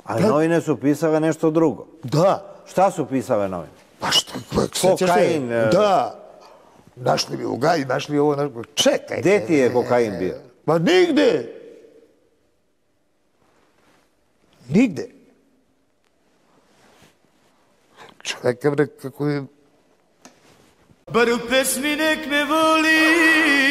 Ali novine su pisale nešto drugo. Da. Šta su pisale novine? Pa što? Kokain. Da. Našli bi u Gaji, našli ovo. Čekajte. Gde ti je kokain bio? Pa nigde. Nigde. Čekaj bre, kako je... Bar u pesmi nek me voli